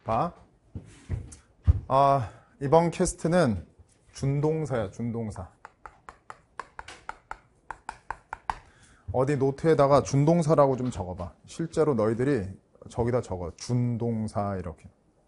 봐. 이번 캐스트는 준동사야, 준동사. 어디 노트에다가 준동사라고 좀 적어봐. 실제로 너희들이 저기다 적어. 준동사 이렇게.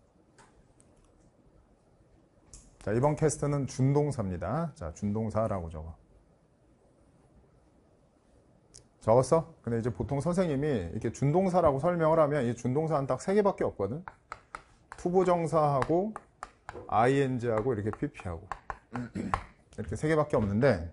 자, 이번 캐스트는 준동사입니다. 자, 준동사라고 적어. 적었어? 근데 이제 보통 선생님이 이렇게 준동사라고 설명을 하면 이 준동사는 딱 3개밖에 없거든. 투부정사하고 ing하고 이렇게 pp하고 이렇게 3개밖에 없는데,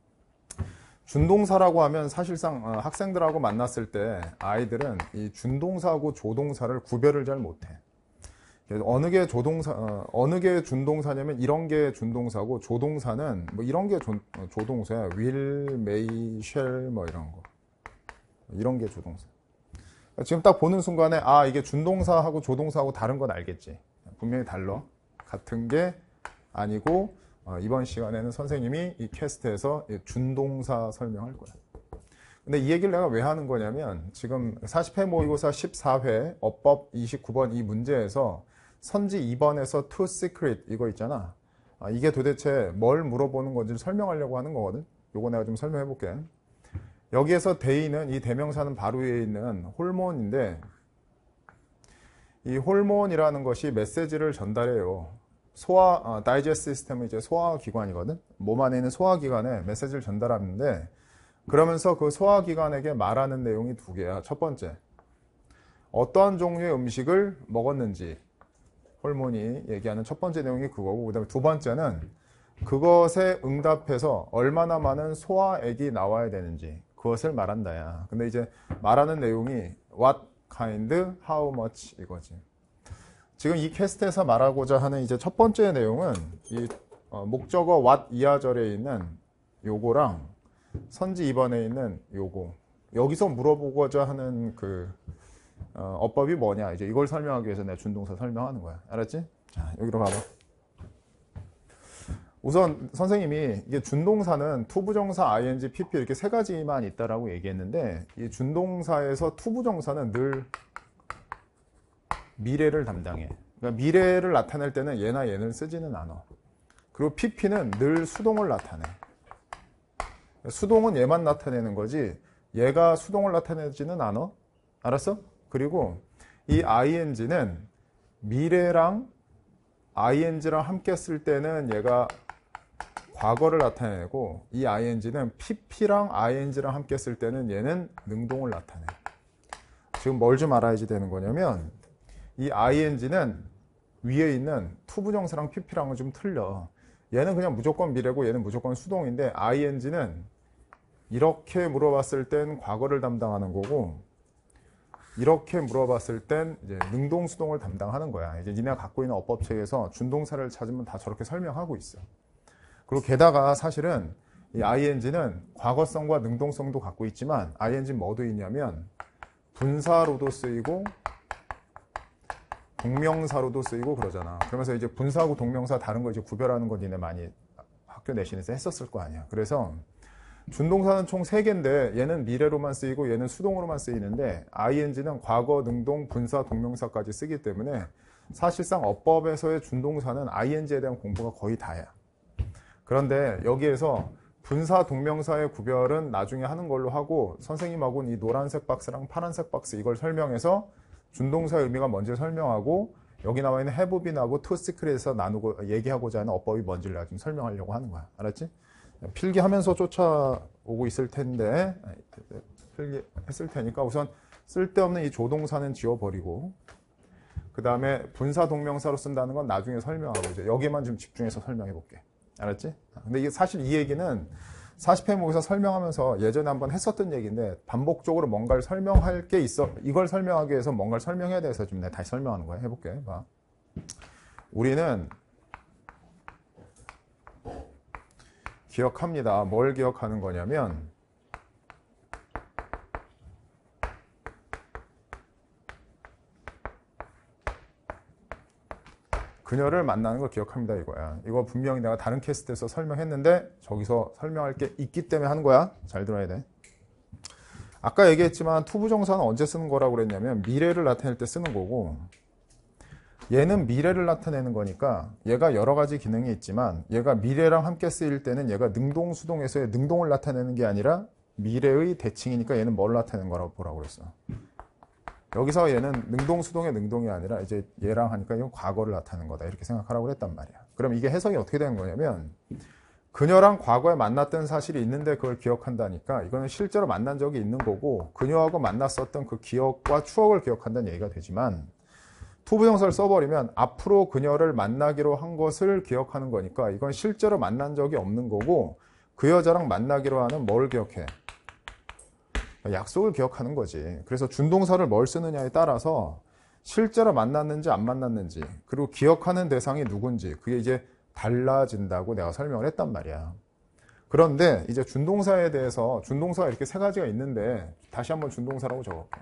준동사라고 하면 사실상 학생들하고 만났을 때 아이들은 이 준동사하고 조동사를 구별을 잘 못해. 어느 게 준동사냐면 이런 게 준동사고, 조동사는 뭐 이런 게 조동사야. will, may, shall 뭐 이런 거. 이런 게 조동사. 지금 딱 보는 순간에 이게 준동사하고 조동사하고 다른 건 알겠지. 분명히 달라. 같은 게 아니고, 이번 시간에는 선생님이 이 캐스트에서 준동사 설명할 거야. 근데 이 얘기를 내가 왜 하는 거냐면, 지금 40회 모의고사 14회 어법 29번 이 문제에서 선지 2번에서 to secret 이거 있잖아. 이게 도대체 뭘 물어보는 건지 설명하려고 하는 거거든. 요거 내가 좀 설명해 볼게. 여기에서 대의는, 이 대명사는 바로 위에 있는 호르몬인데, 이 호르몬이라는 것이 메시지를 전달해요. 다이제스트 시스템은 이제 소화기관이거든. 몸 안에 있는 소화기관에 메시지를 전달하는데, 그러면서 그 소화기관에게 말하는 내용이 2개야. 첫 번째, 어떠한 종류의 음식을 먹었는지, 호르몬이 얘기하는 첫 번째 내용이 그거고, 그 다음에 2번째는 그것에 응답해서 얼마나 많은 소화액이 나와야 되는지, 그것을 말한다야. 근데 이제 말하는 내용이 what kind, how much 이거지. 지금 이 캐스트에서 말하고자 하는 이제 첫 번째 내용은 이 목적어 what 이하절에 있는 요거랑 선지 2번에 있는 요거, 여기서 물어보고자 하는 그 어법이 뭐냐, 이제 이걸 설명하기 위해서 내가 준동사 설명하는 거야. 알았지? 자, 여기로 가봐. 우선 선생님이 이게 준동사는 투부정사, ing, pp 이렇게 3가지만 있다라고 얘기했는데, 이 준동사에서 투부정사는 늘 미래를 담당해. 그러니까 미래를 나타낼 때는 얘나 얘를 쓰지는 않아. 그리고 pp는 늘 수동을 나타내. 수동은 얘만 나타내는 거지 얘가 수동을 나타내지는 않아. 알았어? 그리고 이 ing는 미래랑 ing랑 함께 쓸 때는 얘가 과거를 나타내고, 이 ing는 pp랑 ing랑 함께 쓸 때는 얘는 능동을 나타내. 지금 뭘 좀 알아야지 되는 거냐면, 이 ing는 위에 있는 투부정사랑 pp랑은 좀 틀려. 얘는 그냥 무조건 미래고 얘는 무조건 수동인데, ing는 이렇게 물어봤을 땐 과거를 담당하는 거고, 이렇게 물어봤을 땐 이제 능동 수동을 담당하는 거야. 이제 니네가 갖고 있는 어법책에서 준동사를 찾으면 다 저렇게 설명하고 있어. 그리고 게다가 사실은 이 ing는 과거성과 능동성도 갖고 있지만, ing 뭐도 있냐면 분사로도 쓰이고 동명사로도 쓰이고 그러잖아. 그러면서 이제 분사하고 동명사 다른 거 이제 구별하는 거 니네 많이 학교 내신에서 했었을 거 아니야. 그래서 준동사는 총 3개인데 얘는 미래로만 쓰이고 얘는 수동으로만 쓰이는데, ing는 과거, 능동, 분사, 동명사까지 쓰기 때문에 사실상 어법에서의 준동사는 ing에 대한 공부가 거의 다야. 그런데 여기에서 분사, 동명사의 구별은 나중에 하는 걸로 하고, 선생님하고는 이 노란색 박스랑 파란색 박스 이걸 설명해서 준동사의 의미가 뭔지 설명하고, 여기 나와 있는 have been하고 to secret에서 나누고 얘기하고자 하는 어법이 뭔지를 내가 좀 설명하려고 하는 거야. 알았지? 필기하면서 쫓아오고 있을 텐데, 필기했을 테니까 우선 쓸데없는 이 조동사는 지워버리고, 그 다음에 분사 동명사로 쓴다는 건 나중에 설명하고, 이제 여기에만 좀 집중해서 설명해 볼게. 알았지? 근데 이게 사실 이 얘기는 40회 모의고사 설명하면서 예전에 한번 했었던 얘기인데, 반복적으로 뭔가를 설명할 게 있어. 이걸 설명하기 위해서 뭔가를 설명해야 돼서 좀 내가 다시 설명하는 거야. 해볼게. 봐. 우리는 기억합니다. 뭘 기억하는 거냐면, 그녀를 만나는 걸 기억합니다 이거야. 이거 분명히 내가 다른 캐스트에서 설명했는데 저기서 설명할 게 있기 때문에 하는 거야. 잘 들어야 돼. 아까 얘기했지만 투부정사는 언제 쓰는 거라고 그랬냐면 미래를 나타낼 때 쓰는 거고, 얘는 미래를 나타내는 거니까 얘가 여러 가지 기능이 있지만 얘가 미래랑 함께 쓰일 때는 얘가 능동수동에서의 능동을 나타내는 게 아니라 미래의 대칭이니까 얘는 뭘 나타내는 거라고 보라고 그랬어. 여기서 얘는 능동수동의 능동이 아니라 이제 얘랑 하니까 이건 과거를 나타내는 거다 이렇게 생각하라고 그랬단 말이야. 그럼 이게 해석이 어떻게 되는 거냐면 그녀랑 과거에 만났던 사실이 있는데 그걸 기억한다니까 이거는 실제로 만난 적이 있는 거고 그녀하고 만났었던 그 기억과 추억을 기억한다는 얘기가 되지만 투부정사를 써버리면 앞으로 그녀를 만나기로 한 것을 기억하는 거니까 이건 실제로 만난 적이 없는 거고 그 여자랑 만나기로 하는 뭘 기억해? 약속을 기억하는 거지. 그래서 준동사를 뭘 쓰느냐에 따라서 실제로 만났는지 안 만났는지 그리고 기억하는 대상이 누군지 그게 이제 달라진다고 내가 설명을 했단 말이야. 그런데 이제 준동사에 대해서 준동사가 이렇게 세 가지가 있는데 다시 한번 준동사라고 적어볼게.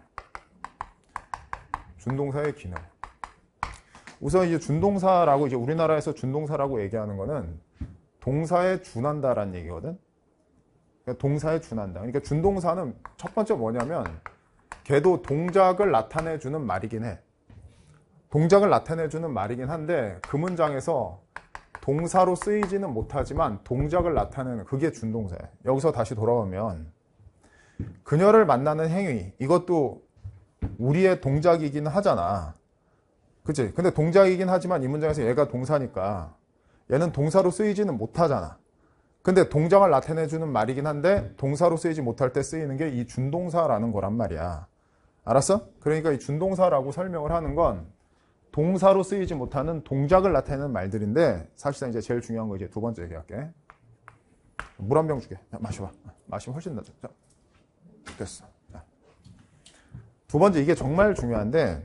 준동사의 기능. 우선 이제 준동사라고 이제 우리나라에서 준동사라고 얘기하는 거는 동사에 준한다라는 얘기거든. 그러니까 동사에 준한다. 그러니까 준동사는 첫 번째 뭐냐면 걔도 동작을 나타내주는 말이긴 해. 동작을 나타내주는 말이긴 한데 그 문장에서 동사로 쓰이지는 못하지만 동작을 나타내는 그게 준동사야. 여기서 다시 돌아오면 그녀를 만나는 행위 이것도 우리의 동작이긴 하잖아. 그치? 근데 동작이긴 하지만 이 문장에서 얘가 동사니까 얘는 동사로 쓰이지는 못하잖아. 근데 동작을 나타내주는 말이긴 한데 동사로 쓰이지 못할 때 쓰이는 게 이 준동사라는 거란 말이야. 알았어? 그러니까 이 준동사라고 설명을 하는 건 동사로 쓰이지 못하는 동작을 나타내는 말들인데 사실상 이제 제일 중요한 거 이제 두 번째 얘기할게. 물 한 병 주게. 야, 마셔봐. 마시면 훨씬 낫죠. 자, 됐어. 자. 두 번째 이게 정말 중요한데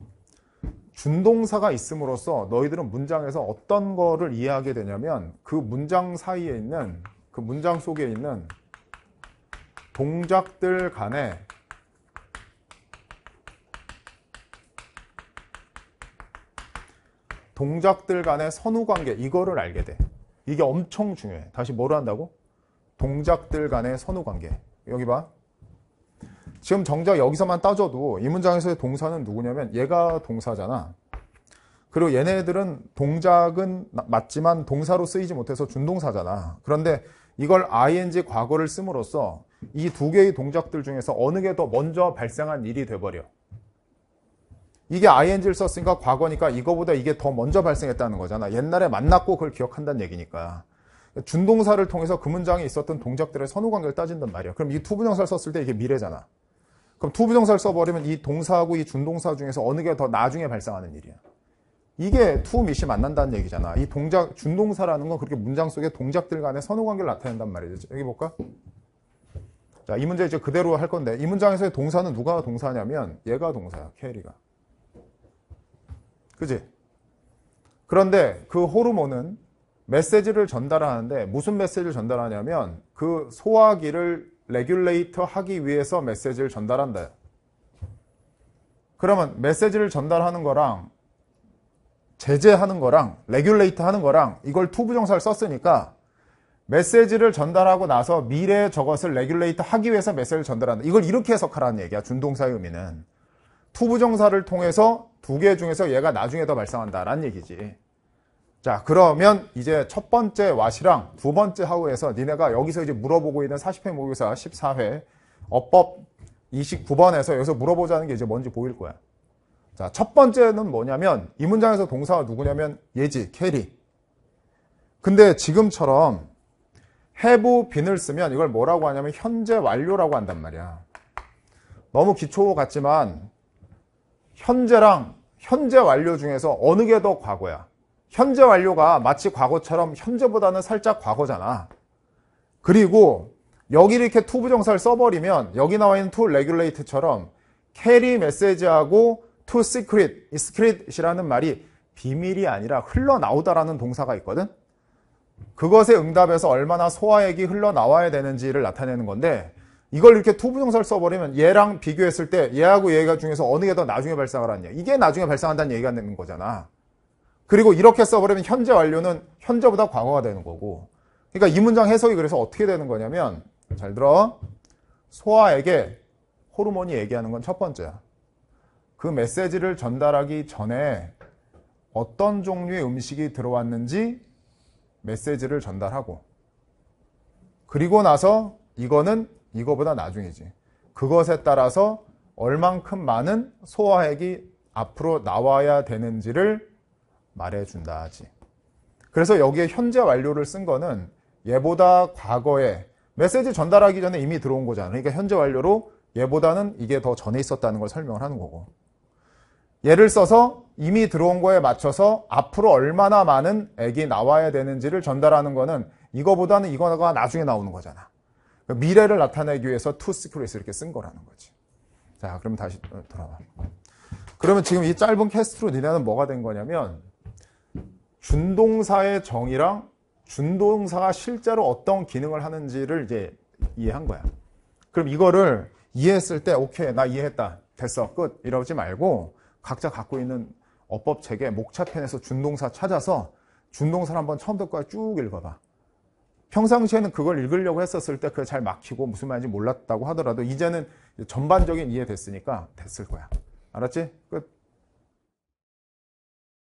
준동사가 있음으로써 너희들은 문장에서 어떤 거를 이해하게 되냐면 그 문장 사이에 있는 그 문장 속에 있는 동작들 간의 선후관계 이거를 알게 돼. 이게 엄청 중요해. 다시 뭐를 한다고? 동작들 간의 선후관계. 여기 봐. 지금 정작 여기서만 따져도 이 문장에서의 동사는 누구냐면 얘가 동사잖아. 그리고 얘네들은 동작은 맞지만 동사로 쓰이지 못해서 준동사잖아. 그런데 이걸 ing 과거를 씀으로써 이 두 개의 동작들 중에서 어느 게 더 먼저 발생한 일이 돼버려. 이게 ing를 썼으니까 과거니까 이거보다 이게 더 먼저 발생했다는 거잖아. 옛날에 만났고 그걸 기억한다는 얘기니까. 준동사를 통해서 그 문장에 있었던 동작들의 선후관계를 따진단 말이야. 그럼 이 투부정사를 썼을 때 이게 미래잖아. 그럼 투부정사를 써버리면 이 동사하고 이 준동사 중에서 어느 게 더 나중에 발생하는 일이야. 이게 투 밑이 만난다는 얘기잖아. 이 동작, 준동사라는 건 그렇게 문장 속에 동작들 간의 선후관계를 나타낸단 말이죠. 여기 볼까? 자, 이 문제 이제 그대로 할 건데 이 문장에서의 동사는 누가 동사냐면 얘가 동사야. 캐리가. 그지? 그런데 그 호르몬은 메시지를 전달하는데 무슨 메시지를 전달하냐면 그 소화기를 레귤레이터 하기 위해서 메시지를 전달한다. 그러면 메시지를 전달하는 거랑 제재하는 거랑 레귤레이터 하는 거랑 이걸 투부정사를 썼으니까 메시지를 전달하고 나서 미래에 저것을 레귤레이터 하기 위해서 메시지를 전달한다. 이걸 이렇게 해석하라는 얘기야. 준동사의 의미는. 투부정사를 통해서 두 개 중에서 얘가 나중에 더 발생한다라는 얘기지. 자, 그러면 이제 첫 번째 what이랑 두 번째 how에서 니네가 여기서 이제 물어보고 있는 40회 모의고사 14회 어법 29번에서 여기서 물어보자는 게 이제 뭔지 보일 거야. 자, 첫 번째는 뭐냐면 이 문장에서 동사가 누구냐면 얘지, 캐리. 근데 지금처럼 have been을 쓰면 이걸 뭐라고 하냐면 현재 완료라고 한단 말이야. 너무 기초 같지만 현재랑 현재 완료 중에서 어느 게 더 과거야? 현재 완료가 마치 과거처럼 현재보다는 살짝 과거잖아. 그리고 여기 이렇게 투부정사를 써버리면 여기 나와 있는 to regulate처럼 carry 메시지하고 to secret, 이 secret이라는 말이 비밀이 아니라 흘러나오다라는 동사가 있거든. 그것의 응답에서 얼마나 소화액이 흘러나와야 되는지를 나타내는 건데 이걸 이렇게 투부정사를 써버리면 얘랑 비교했을 때 얘하고 얘가 중에서 어느 게 더 나중에 발생하라냐. 이게 나중에 발생한다는 얘기가 되는 거잖아. 그리고 이렇게 써버리면 현재 완료는 현재보다 과거가 되는 거고. 그러니까 이 문장 해석이 그래서 어떻게 되는 거냐면 잘 들어. 소화액에 호르몬이 얘기하는 건 첫 번째야. 그 메시지를 전달하기 전에 어떤 종류의 음식이 들어왔는지 메시지를 전달하고, 그리고 나서 이거는 이거보다 나중이지. 그것에 따라서 얼만큼 많은 소화액이 앞으로 나와야 되는지를 말해준다 하지. 그래서 여기에 현재 완료를 쓴 거는 얘보다 과거에 메시지 전달하기 전에 이미 들어온 거잖아. 그러니까 현재 완료로 얘보다는 이게 더 전에 있었다는 걸 설명을 하는 거고. 얘를 써서 이미 들어온 거에 맞춰서 앞으로 얼마나 많은 액이 나와야 되는지를 전달하는 거는 이거보다는 이거가 나중에 나오는 거잖아. 미래를 나타내기 위해서 to secret을 이렇게 쓴 거라는 거지. 자, 그럼 다시 돌아와. 그러면 지금 이 짧은 캐스트로 니네는 뭐가 된 거냐면 준동사의 정의랑 준동사가 실제로 어떤 기능을 하는지를 이제 이해한 거야. 그럼 이거를 이해했을 때 오케이, 나 이해했다. 됐어. 끝. 이러지 말고 각자 갖고 있는 어법책에 목차편에서 준동사 찾아서 준동사를 한번 처음부터 끝까지 쭉 읽어봐. 평상시에는 그걸 읽으려고 했었을 때 그게 잘 막히고 무슨 말인지 몰랐다고 하더라도 이제는 전반적인 이해 됐으니까 됐을 거야. 알았지? 끝.